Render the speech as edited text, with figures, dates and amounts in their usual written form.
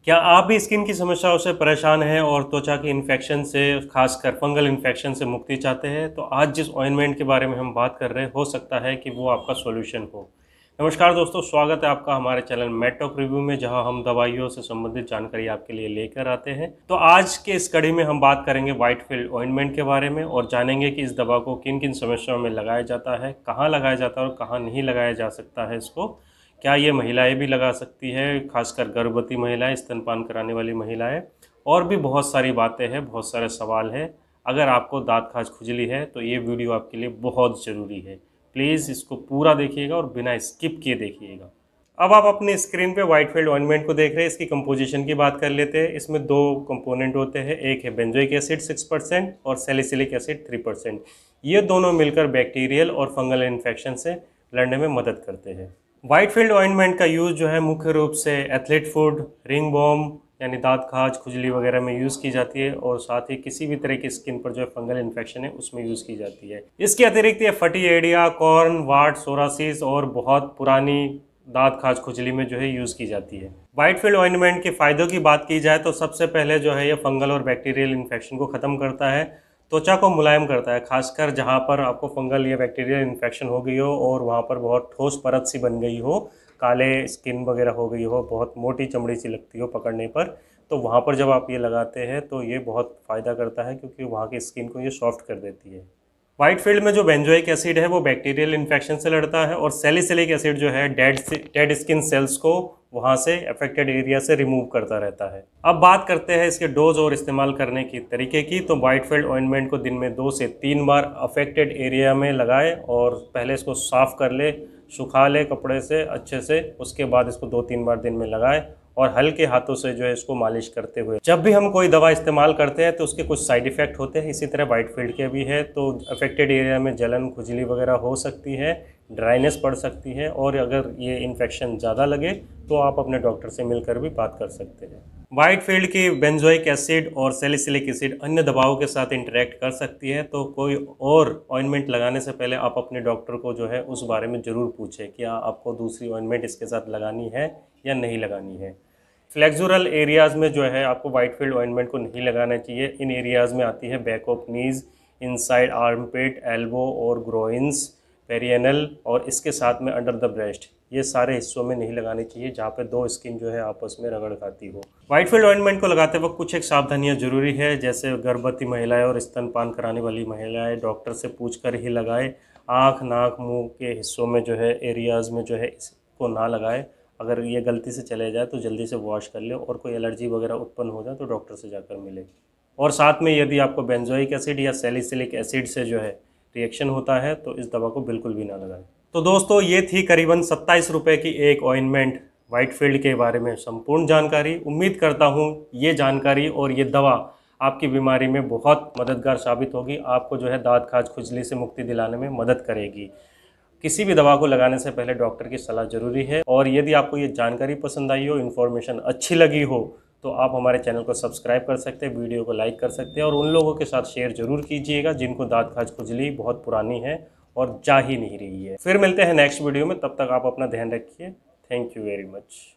क्या आप भी स्किन की समस्याओं से परेशान हैं और त्वचा के इन्फेक्शन से, खासकर फंगल इन्फेक्शन से मुक्ति चाहते हैं? तो आज जिस ऑइंटमेंट के बारे में हम बात कर रहे हैं, हो सकता है कि वो आपका सॉल्यूशन हो। नमस्कार दोस्तों, स्वागत है आपका हमारे चैनल मेडटॉक रिव्यू में, जहां हम दवाइयों से संबंधित जानकारी आपके लिए लेकर आते हैं। तो आज के इस कड़ी में हम बात करेंगे व्हाइटफील्ड ऑइंटमेंट के बारे में और जानेंगे कि इस दवा को किन किन समस्याओं में लगाया जाता है, कहाँ लगाया जाता है और कहाँ नहीं लगाया जा सकता है इसको। क्या ये महिलाएं भी लगा सकती है, खासकर गर्भवती महिलाएं, स्तनपान कराने वाली महिलाएं, और भी बहुत सारी बातें हैं, बहुत सारे सवाल हैं। अगर आपको दांत खाज खुजली है तो ये वीडियो आपके लिए बहुत ज़रूरी है। प्लीज़ इसको पूरा देखिएगा और बिना स्किप किए देखिएगा। अब आप अपने स्क्रीन पे व्हाइटफील्ड ऑइंटमेंट को देख रहे हैं। इसकी कंपोजिशन की बात कर लेते हैं। इसमें दो कंपोनेंट होते हैं, एक है बेंजोइक एसिड 6% और सैलिसिलिक एसिड 3%। ये दोनों मिलकर बैक्टीरियल और फंगल इन्फेक्शन से लड़ने में मदद करते हैं। व्हाइटफील्ड ऑइंटमेंट का यूज़ जो है मुख्य रूप से एथलीट फूड, रिंग बॉम यानी दांत खाज खुजली वगैरह में यूज़ की जाती है, और साथ ही किसी भी तरह की स्किन पर जो है फंगल इन्फेक्शन है उसमें यूज़ की जाती है। इसके अतिरिक्त ये फटी एडिया, कॉर्न, वार्ड, सोरासिस और बहुत पुरानी दांत खाज खुजली में जो है यूज़ की जाती है। व्हाइटफील्ड ऑइंटमेंट के फ़ायदों की बात की जाए तो सबसे पहले जो है ये फंगल और बैक्टीरियल इन्फेक्शन को ख़त्म करता है, त्वचा को मुलायम करता है, खासकर जहाँ पर आपको फंगल या बैक्टीरियल इन्फेक्शन हो गई हो और वहाँ पर बहुत ठोस परत सी बन गई हो, काले स्किन वगैरह हो गई हो, बहुत मोटी चमड़ी सी लगती हो पकड़ने पर, तो वहाँ पर जब आप ये लगाते हैं तो ये बहुत फ़ायदा करता है, क्योंकि वहाँ की स्किन को ये सॉफ्ट कर देती है। व्हाइटफील्ड में जो बेंजोइक एसिड है वो बैक्टीरियल इन्फेक्शन से लड़ता है, और सैलिसिलिक एसिड जो है डेड स्किन सेल्स को वहाँ से अफेक्टेड एरिया से रिमूव करता रहता है। अब बात करते हैं इसके डोज और इस्तेमाल करने की तरीके की। तो व्हाइटफील्ड ऑइंटमेंट को दिन में 2 से 3 बार अफेक्टेड एरिया में लगाए और पहले इसको साफ़ कर ले, सुखा ले कपड़े से अच्छे से, उसके बाद इसको 2-3 बार दिन में लगाए और हल्के हाथों से जो है इसको मालिश करते हुए। जब भी हम कोई दवा इस्तेमाल करते हैं तो उसके कुछ साइड इफ़ेक्ट होते हैं, इसी तरह व्हाइटफील्ड के भी है। तो अफेक्टेड एरिया में जलन, खुजली वगैरह हो सकती है, ड्राइनेस पड़ सकती है, और अगर ये इन्फेक्शन ज़्यादा लगे तो आप अपने डॉक्टर से मिलकर भी बात कर सकते हैं। व्हाइटफील्ड की बेंजोइक एसिड और सैलिसिलिक एसिड अन्य दवाओं के साथ इंटरेक्ट कर सकती है, तो कोई और ऑइंटमेंट लगाने से पहले आप अपने डॉक्टर को जो है उस बारे में ज़रूर पूछें कि आपको दूसरी ऑइंटमेंट इसके साथ लगानी है या नहीं लगानी है। फ्लेक्सुरल एरियाज़ में जो है आपको व्हाइटफील्ड ऑइंटमेंट को नहीं लगाना चाहिए। इन एरियाज़ में आती है back of knees, inside armpit, elbow और ग्रोइंस, पेरियनल, और इसके साथ में अंडर द ब्रेस्ट। ये सारे हिस्सों में नहीं लगानी चाहिए जहाँ पे दो स्किन जो है आपस में रगड़ खाती हो। व्हाइटफील्ड ऑइंटमेंट को लगाते वक्त कुछ एक सावधानियाँ जरूरी है, जैसे गर्भवती महिलाएं और स्तनपान कराने वाली महिलाएं डॉक्टर से पूछकर ही लगाएं। आँख, नाक, मुंह के हिस्सों में जो है एरियाज़ में जो है इसको ना लगाएं। अगर ये गलती से चले जाए तो जल्दी से वॉश कर ले, और कोई एलर्जी वगैरह उत्पन्न हो जाए तो डॉक्टर से जाकर मिले। और साथ में यदि आपको बेंजोइक एसिड या सैलिसिलिक एसिड से जो है रिएक्शन होता है तो इस दवा को बिल्कुल भी ना लगाएं। तो दोस्तों, ये थी करीबन 27 रुपये की एक ऑइंटमेंट व्हाइटफील्ड के बारे में संपूर्ण जानकारी। उम्मीद करता हूँ ये जानकारी और ये दवा आपकी बीमारी में बहुत मददगार साबित होगी, आपको जो है दांत खाज खुजली से मुक्ति दिलाने में मदद करेगी। किसी भी दवा को लगाने से पहले डॉक्टर की सलाह जरूरी है। और यदि आपको ये जानकारी पसंद आई हो, इन्फॉर्मेशन अच्छी लगी हो, तो आप हमारे चैनल को सब्सक्राइब कर सकते हैं, वीडियो को लाइक कर सकते हैं, और उन लोगों के साथ शेयर जरूर कीजिएगा जिनको दांत खाज खुजली बहुत पुरानी है और जा ही नहीं रही है। फिर मिलते हैं नेक्स्ट वीडियो में, तब तक आप अपना ध्यान रखिए। Thank you very much.